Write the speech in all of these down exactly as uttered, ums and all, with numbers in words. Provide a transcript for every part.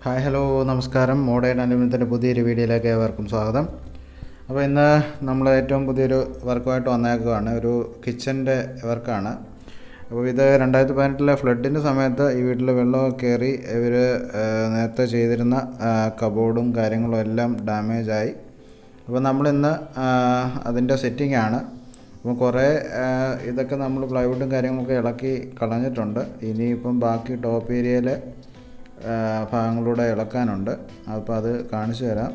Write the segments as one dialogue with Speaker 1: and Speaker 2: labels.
Speaker 1: Hi hello നമസ്കാരം. Modern അലുമിനിയത്തിൻ്റെ പുതിയൊരു വീഡിയോയിലേക്ക് ഏവർക്കും സ്വാഗതം. അപ്പോൾ ഇന്ന് നമ്മൾ ഏറ്റവും പുതിയൊരു വർക്കുമായിട്ട് വന്നേക്കുകയാണ്. ഒരു കിച്ചൻ്റെ വർക്കാണ്. അപ്പോൾ ഇത് രണ്ടായിരത്തി പതിനെട്ടിലെ ഫ്ലഡിൻ്റെ സമയത്ത് ഈ വീട്ടിൽ വെള്ളമൊക്കെ കയറി ഇവർ നേരത്തെ ചെയ്തിരുന്ന കബോർഡും കാര്യങ്ങളും എല്ലാം ഡാമേജായി. അപ്പോൾ നമ്മളിന്ന് അതിൻ്റെ സെറ്റിംഗാണ്. അപ്പോൾ കുറേ ഇതൊക്കെ നമ്മൾ പ്ലൈവുഡും കാര്യങ്ങളൊക്കെ ഇളക്കി കളഞ്ഞിട്ടുണ്ട്. ഇനിയിപ്പം ബാക്കി ടോപ്പ് ഏരിയയിൽ ഭാഗങ്ങളിലൂടെ ഇളക്കാനുണ്ട്. അപ്പോൾ അത് കാണിച്ചു തരാം.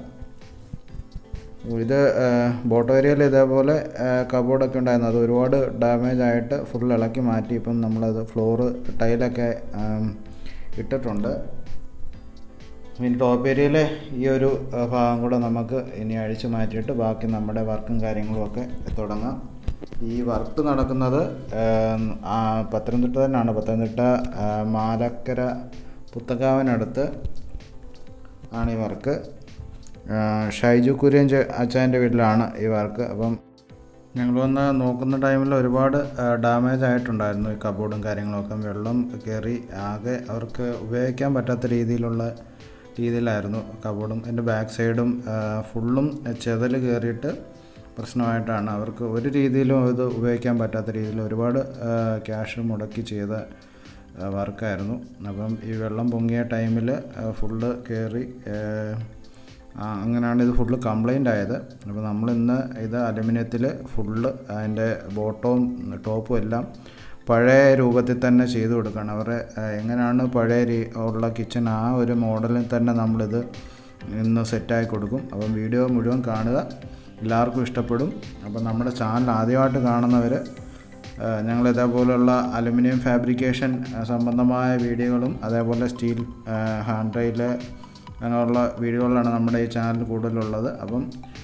Speaker 1: ഇത് ബോട്ടം ഏരിയയിൽ ഇതേപോലെ കബോർഡൊക്കെ ഉണ്ടായിരുന്നു. അത് ഒരുപാട് ഡാമേജ് ആയിട്ട് ഫുൾ ഇളക്കി മാറ്റി. ഇപ്പം നമ്മളത് ഫ്ലോറ് ടൈലൊക്കെ ഇട്ടിട്ടുണ്ട്. ഇനി ടോപ്പ് ഏരിയയിൽ ഈ ഒരു ഭാഗം കൂടെ നമുക്ക് ഇനി അഴിച്ചു മാറ്റിയിട്ട് ബാക്കി നമ്മുടെ വർക്കും കാര്യങ്ങളും ഒക്കെ തുടങ്ങാം. ഈ വർക്ക് നടക്കുന്നത് പത്തനംതിട്ട തന്നെയാണ്. പത്തനംതിട്ട മാലക്കര പുത്തക്കാവിനടുത്ത് ആണ് ഈ വർക്ക്. ഷൈജു കുര്യൻ അച്ചാൻ്റെ വീട്ടിലാണ് ഈ വർക്ക്. അപ്പം ഞങ്ങൾ വന്ന് നോക്കുന്ന ടൈമിൽ ഒരുപാട് ഡാമേജ് ആയിട്ടുണ്ടായിരുന്നു ഈ കബോർഡും കാര്യങ്ങളൊക്കെ. വെള്ളം കയറി ആകെ അവർക്ക് ഉപയോഗിക്കാൻ പറ്റാത്ത രീതിയിലുള്ള രീതിയിലായിരുന്നു കബോർഡും. എൻ്റെ ബാക്ക് സൈഡും ഫുള്ളും ചെതൽ കയറിയിട്ട് പ്രശ്നമായിട്ടാണ്. അവർക്ക് ഒരു രീതിയിലും ഇത് ഉപയോഗിക്കാൻ പറ്റാത്ത രീതിയിൽ ഒരുപാട് ക്യാഷ് മുടക്കി ചെയ്ത വർക്കായിരുന്നു. അപ്പം ഈ വെള്ളം പൊങ്ങിയ ടൈമിൽ ഫുള്ള് കയറി അങ്ങനെയാണ് ഇത് ഫുള്ള് കംപ്ലൈൻ്റ് ആയത്. അപ്പോൾ നമ്മളിന്ന് ഇത് അലുമിനിയത്തിൽ ഫുള്ള് അതിൻ്റെ ബോട്ടവും ടോപ്പും എല്ലാം പഴയ രൂപത്തിൽ തന്നെ ചെയ്തു കൊടുക്കുകയാണ്. അവരെ എങ്ങനെയാണ് പഴയ രീ ഉള്ള കിച്ചൺ ആ ഒരു മോഡലിൽ തന്നെ നമ്മളിത് ഇന്ന് സെറ്റാക്കി കൊടുക്കും. അപ്പം വീഡിയോ മുഴുവൻ കാണുക, എല്ലാവർക്കും ഇഷ്ടപ്പെടും. അപ്പം നമ്മുടെ ചാനൽ ആദ്യമായിട്ട് കാണുന്നവർ ഞങ്ങൾ ഇതേപോലെയുള്ള അലുമിനിയം ഫാബ്രിക്കേഷൻ സംബന്ധമായ വീഡിയോകളും അതേപോലെ സ്റ്റീൽ ഹാൻഡ് റെയിൽ അങ്ങനെയുള്ള വീഡിയോകളാണ് നമ്മുടെ ഈ ചാനൽ കൂടുതലുള്ളത്. അപ്പം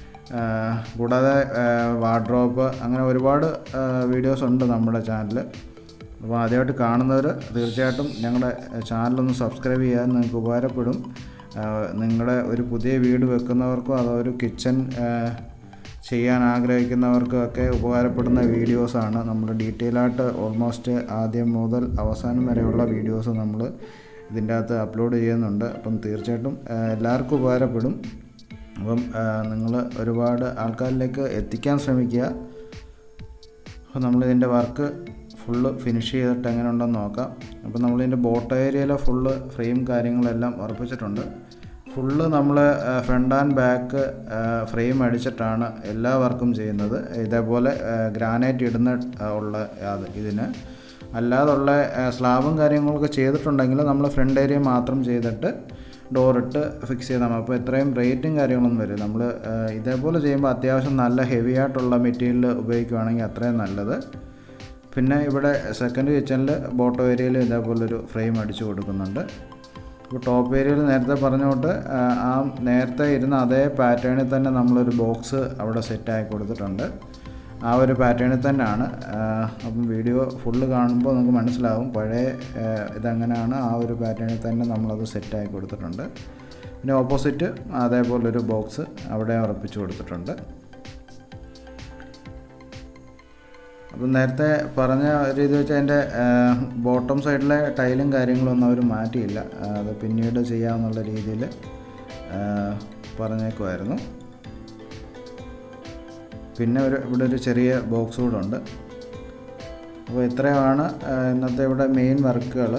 Speaker 1: കൂടാതെ വാർഡ്രോബ് അങ്ങനെ ഒരുപാട് വീഡിയോസ് ഉണ്ട് നമ്മുടെ ചാനൽ. അപ്പോൾ ആദ്യമായിട്ട് കാണുന്നവർ തീർച്ചയായിട്ടും ഞങ്ങളുടെ ചാനലൊന്ന് സബ്സ്ക്രൈബ് ചെയ്യാൻ നിങ്ങൾക്ക് ഉപകാരപ്പെടും. നിങ്ങളുടെ ഒരു പുതിയ വീട് വെക്കുന്നവർക്കും അതൊരു കിച്ചൺ ചെയ്യാൻ ആഗ്രഹിക്കുന്നവർക്കൊക്കെ ഉപകാരപ്പെടുന്ന വീഡിയോസാണ്. നമ്മൾ ഡീറ്റെയിൽ ആയിട്ട് ഓൾമോസ്റ്റ് ആദ്യം മുതൽ അവസാനം വരെയുള്ള വീഡിയോസ് നമ്മൾ ഇതിൻ്റെ അകത്ത് അപ്ലോഡ് ചെയ്യുന്നുണ്ട്. അപ്പം തീർച്ചയായിട്ടും എല്ലാവർക്കും ഉപകാരപ്പെടും. അപ്പം നിങ്ങൾ ഒരുപാട് ആൾക്കാരിലേക്ക് എത്തിക്കാൻ ശ്രമിക്കുക. അപ്പോൾ നമ്മളിതിൻ്റെ വർക്ക് ഫുള്ള് ഫിനിഷ് ചെയ്തിട്ട് എങ്ങനെ ഉണ്ടെന്ന് നോക്കാം. അപ്പോൾ നമ്മളിതിൻ്റെ ബോട്ടം ഏരിയയിലെ ഫുള്ള് ഫ്രെയിം കാര്യങ്ങളെല്ലാം ഉറപ്പിച്ചിട്ടുണ്ട്. ഫുള്ള് നമ്മൾ ഫ്രണ്ട് ആൻഡ് ബാക്ക് ഫ്രെയിം അടിച്ചിട്ടാണ് എല്ലാ വർക്കും ചെയ്യുന്നത്. ഇതേപോലെ ഗ്രാനൈറ്റ് ഇടുന്ന ഉള്ള അത് ഇതിന് അല്ലാതുള്ള സ്ലാബും കാര്യങ്ങളൊക്കെ ചെയ്തിട്ടുണ്ടെങ്കിൽ നമ്മൾ ഫ്രണ്ട് ഏരിയ മാത്രം ചെയ്തിട്ട് ഡോറിട്ട് ഫിക്സ് ചെയ്താൽ. അപ്പോൾ ഇത്രയും റേറ്റും കാര്യങ്ങളൊന്നും വരും. നമ്മൾ ഇതേപോലെ ചെയ്യുമ്പോൾ അത്യാവശ്യം നല്ല ഹെവി ആയിട്ടുള്ള മെറ്റീരിയൽ ഉപയോഗിക്കുകയാണെങ്കിൽ അത്രയും നല്ലത്. പിന്നെ ഇവിടെ സെക്കൻഡ് കിച്ചണിൽ ബോട്ടം ഏരിയയിൽ ഇതേപോലൊരു ഫ്രെയിം അടിച്ചു കൊടുക്കുന്നുണ്ട്. ഇപ്പോൾ ടോപ്പ് ഏരിയയിൽ നേരത്തെ പറഞ്ഞുകൊണ്ട് ആ നേരത്തെ ഇരുന്ന അതേ പാറ്റേണിൽ തന്നെ നമ്മളൊരു ബോക്സ് അവിടെ സെറ്റാക്കി കൊടുത്തിട്ടുണ്ട്. ആ ഒരു പാറ്റേണിൽ തന്നെയാണ്. അപ്പം വീഡിയോ ഫുള്ള് കാണുമ്പോൾ നമുക്ക് മനസ്സിലാവും പഴയ ഇതെങ്ങനെയാണ്. ആ ഒരു പാറ്റേണിൽ തന്നെ നമ്മളത് സെറ്റാക്കി കൊടുത്തിട്ടുണ്ട്. പിന്നെ ഓപ്പോസിറ്റ് അതേപോലൊരു ബോക്സ് അവിടെ ഉറപ്പിച്ച് കൊടുത്തിട്ടുണ്ട്. അപ്പം നേരത്തെ പറഞ്ഞ രീതി വെച്ചാൽ അതിൻ്റെ ബോട്ടം സൈഡിലെ ടൈലും കാര്യങ്ങളൊന്നും അവർ മാറ്റിയില്ല. അത് പിന്നീട് ചെയ്യാമെന്നുള്ള രീതിയിൽ പറഞ്ഞേക്കുമായിരുന്നു. പിന്നെ ഒരു ഇവിടെ ഒരു ചെറിയ ബോക്സ് കൂടെ ഉണ്ട്. അപ്പോൾ ഇത്രയുമാണ് ഇന്നത്തെ ഇവിടെ മെയിൻ വർക്കുകൾ.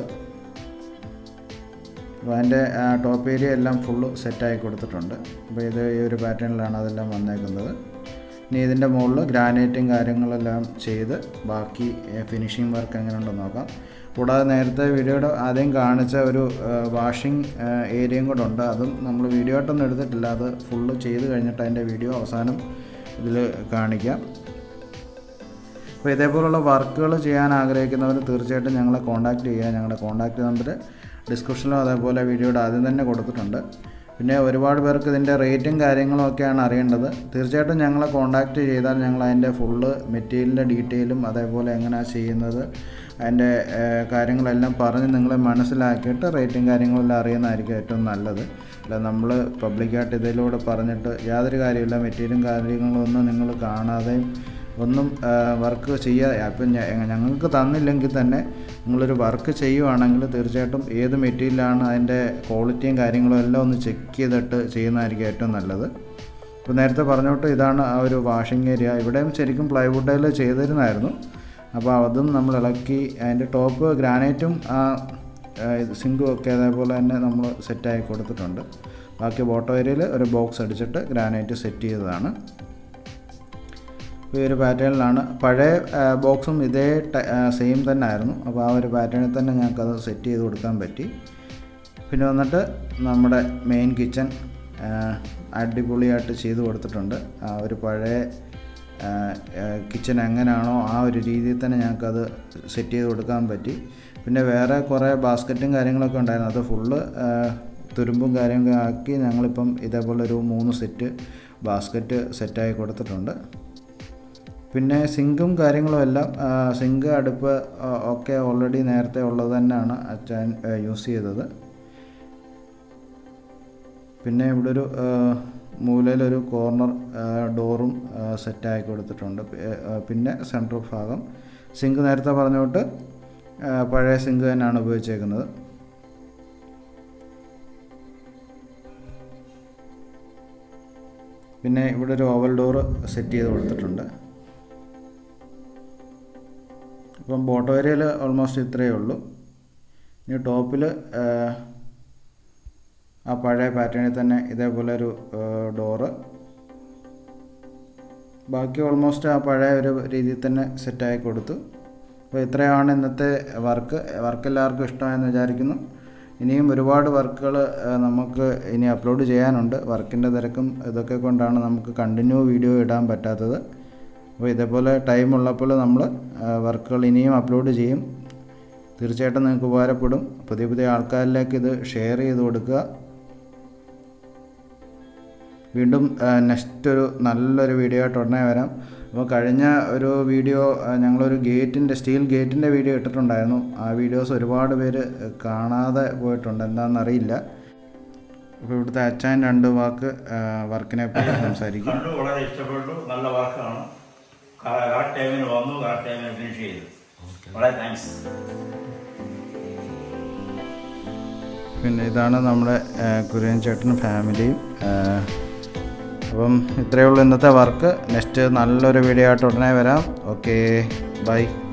Speaker 1: അപ്പോൾ അതിൻ്റെ ടോപ്പ് ഏരിയ എല്ലാം ഫുള്ള് സെറ്റാക്കി കൊടുത്തിട്ടുണ്ട്. അപ്പോൾ ഇത് ഈ ഒരു പാറ്റേണിലാണ് അതെല്ലാം വന്നേക്കുന്നത്. ഇനി ഇതിൻ്റെ മുകളിൽ ഗ്രാനൈറ്റും കാര്യങ്ങളെല്ലാം ചെയ്ത് ബാക്കി ഫിനിഷിംഗ് വർക്ക് എങ്ങനെ ഉണ്ടെന്ന് നോക്കാം. കൂടാതെ നേരത്തെ വീഡിയോയുടെ ആദ്യം കാണിച്ച ഒരു വാഷിംഗ് ഏരിയയും കൂടെ ഉണ്ട്. അതും നമ്മൾ വീഡിയോ ആയിട്ടൊന്നും എടുത്തിട്ടില്ല. അത് ഫുള്ള് ചെയ്ത് കഴിഞ്ഞിട്ട് അതിൻ്റെ വീഡിയോ അവസാനം ഇതിൽ കാണിക്കാം. അപ്പോൾ ഇതേപോലുള്ള വർക്കുകൾ ചെയ്യാൻ ആഗ്രഹിക്കുന്നവർ തീർച്ചയായിട്ടും ഞങ്ങളെ കോൺടാക്റ്റ് ചെയ്യുക. ഞങ്ങളുടെ കോൺടാക്റ്റ് നമ്പർ ഡിസ്ക്രിപ്ഷനിലും അതേപോലെ വീഡിയോയുടെ ആദ്യം തന്നെ കൊടുത്തിട്ടുണ്ട്. പിന്നെ ഒരുപാട് പേർക്ക് ഇതിൻ്റെ റേറ്റും കാര്യങ്ങളും ഒക്കെയാണ് അറിയേണ്ടത്. തീർച്ചയായിട്ടും ഞങ്ങളെ കോൺടാക്റ്റ് ചെയ്താൽ ഞങ്ങൾ അതിൻ്റെ ഫുള്ള് മെറ്റീരിയലിൻ്റെ ഡീറ്റെയിലും അതേപോലെ എങ്ങനെയാണ് ചെയ്യുന്നത് അതിൻ്റെ കാര്യങ്ങളെല്ലാം പറഞ്ഞ് നിങ്ങളെ മനസ്സിലാക്കിയിട്ട് റേറ്റും കാര്യങ്ങളെല്ലാം അറിയുന്നതായിരിക്കും ഏറ്റവും നല്ലത്. അല്ല നമ്മൾ പബ്ലിക്കായിട്ട് ഇതിലൂടെ പറഞ്ഞിട്ട് യാതൊരു കാര്യമില്ല. മെറ്റീരിയലും കാര്യങ്ങളൊന്നും നിങ്ങൾ കാണാതെയും ഒന്നും വർക്ക് ചെയ്യുക. അപ്പം ഞങ്ങൾക്ക് തന്നില്ലെങ്കിൽ തന്നെ നിങ്ങളൊരു വർക്ക് ചെയ്യുവാണെങ്കിൽ തീർച്ചയായിട്ടും ഏത് മെറ്റീരിയലാണ് അതിൻ്റെ ക്വാളിറ്റിയും കാര്യങ്ങളും എല്ലാം ഒന്ന് ചെക്ക് ചെയ്തിട്ട് ചെയ്യുന്നതായിരിക്കും ഏറ്റവും നല്ലത്. ഇപ്പോൾ നേരത്തെ പറഞ്ഞോട്ട് ഇതാണ് ആ ഒരു വാഷിംഗ് ഏരിയ. ഇവിടെയും ശരിക്കും പ്ലൈവുഡിൽ ചെയ്തിരുന്നായിരുന്നു. അപ്പോൾ അതും നമ്മൾ ഇളക്കി അതിൻ്റെ ടോപ്പ് ഗ്രാനൈറ്റും ആ സിങ്കും ഒക്കെ അതേപോലെ തന്നെ നമ്മൾ സെറ്റാക്കി കൊടുത്തിട്ടുണ്ട്. ബാക്കി ബോട്ടം ഏരിയയിൽ ഒരു ബോക്സ് അടിച്ചിട്ട് ഗ്രാനൈറ്റ് സെറ്റ് ചെയ്തതാണ്. ഈ ഒരു പാറ്റേണിലാണ്. പഴയ ബോക്സും ഇതേ സെയിം തന്നെ ആയിരുന്നു. അപ്പോൾ ആ ഒരു പാറ്റേണിൽ തന്നെ ഞങ്ങൾക്കത് സെറ്റ് ചെയ്ത് കൊടുക്കാൻ പറ്റി. പിന്നെ വന്നിട്ട് നമ്മുടെ മെയിൻ കിച്ചൺ അടിപൊളിയായിട്ട് ചെയ്ത് കൊടുത്തിട്ടുണ്ട്. ആ ഒരു പഴയ കിച്ചൺ എങ്ങനെയാണോ ആ ഒരു രീതിയിൽ തന്നെ ഞങ്ങൾക്കത് സെറ്റ് ചെയ്ത് കൊടുക്കാൻ പറ്റി. പിന്നെ വേറെ കുറേ ബാസ്ക്കറ്റും കാര്യങ്ങളൊക്കെ ഉണ്ടായിരുന്നു. അത് ഫുള്ള് തുരുമ്പും കാര്യങ്ങളൊക്കെ ആക്കി ഞങ്ങളിപ്പം ഇതേപോലെ ഒരു മൂന്ന് സെറ്റ് ബാസ്ക്കറ്റ് സെറ്റായി കൊടുത്തിട്ടുണ്ട്. പിന്നെ സിങ്കും കാര്യങ്ങളും എല്ലാം സിങ്ക് അടുപ്പ് ഒക്കെ ഓൾറെഡി നേരത്തെ ഉള്ളത് തന്നെയാണ് അച്ഛൻ യൂസ് ചെയ്തത്. പിന്നെ ഇവിടെ ഒരു മൂലയിലൊരു കോർണർ ഡോറും സെറ്റാക്കി കൊടുത്തിട്ടുണ്ട്. പിന്നെ സെൻട്രൽ ഭാഗം സിങ്ക് നേരത്തെ പറഞ്ഞുകൊണ്ട് പഴയ സിങ്ക് തന്നെയാണ് ഉപയോഗിച്ചേക്കുന്നത്. പിന്നെ ഇവിടെ ഒരു ഓവൽ ഡോറ് സെറ്റ് ചെയ്ത് കൊടുത്തിട്ടുണ്ട്. ഇപ്പം ബോട്ടം ഏരിയയിൽ ഓൾമോസ്റ്റ് ഇത്രയേ ഉള്ളൂ. ഇനി ടോപ്പിൽ ആ പഴയ പാറ്റേണിൽ തന്നെ ഇതേപോലെ ഒരു ഡോറ്. ബാക്കി ഓൾമോസ്റ്റ് ആ പഴയ ഒരു രീതിയിൽ തന്നെ സെറ്റാക്കി കൊടുത്തു. അപ്പോൾ ഇത്രയാണ് ഇന്നത്തെ വർക്ക്. വർക്ക് എല്ലാവർക്കും ഇഷ്ടമായെന്ന് വിചാരിക്കുന്നു. ഇനിയും ഒരുപാട് വർക്കുകൾ നമുക്ക് ഇനി അപ്ലോഡ് ചെയ്യാനുണ്ട്. വർക്കിൻ്റെ തിരക്കും ഇതൊക്കെ കൊണ്ടാണ് നമുക്ക് കണ്ടിന്യൂ വീഡിയോ ഇടാൻ പറ്റാത്തത്. അപ്പോൾ ഇതേപോലെ ടൈം ഉള്ളപ്പോൾ നമ്മൾ വർക്കുകൾ ഇനിയും അപ്ലോഡ് ചെയ്യും. തീർച്ചയായിട്ടും നിങ്ങൾക്ക് ഉപകാരപ്പെടും. പുതിയ പുതിയ ആൾക്കാരിലേക്ക് ഇത് ഷെയർ ചെയ്ത് കൊടുക്കുക. വീണ്ടും നെക്സ്റ്റ് ഒരു നല്ലൊരു വീഡിയോ ആയിട്ട് ഉടനെ വരാം. അപ്പോൾ കഴിഞ്ഞ ഒരു വീഡിയോ ഞങ്ങളൊരു ഗേറ്റിൻ്റെ സ്റ്റീൽ ഗേറ്റിൻ്റെ വീഡിയോ ഇട്ടിട്ടുണ്ടായിരുന്നു. ആ വീഡിയോസ് ഒരുപാട് പേര് കാണാതെ പോയിട്ടുണ്ട്, എന്താണെന്നറിയില്ല. അപ്പോൾ ഇവിടുത്തെ അച്ഛൻ രണ്ട് വാക്ക് വർക്കിനെ പറ്റി സംസാരിക്കും.
Speaker 2: വളരെ ഇഷ്ടപ്പെട്ടു, നല്ല വർക്കാണ്. കറക്റ്റ് ടൈമിന് വന്നു, കറക്റ്റ് ടൈമിന് ഫിനിഷ് ചെയ്തു. വളരെ താങ്ക്സ്.
Speaker 1: പിന്നെ ഇതാണ് നമ്മുടെ കുര്യൻ ചേട്ടനും ഫാമിലിയും. അപ്പം ഇത്രയേ ഉള്ളൂ ഇന്നത്തെ വർക്ക്. നെക്സ്റ്റ് നല്ലൊരു വീഡിയോ ആയിട്ട് ഉടനെ വരാം. Okay, by.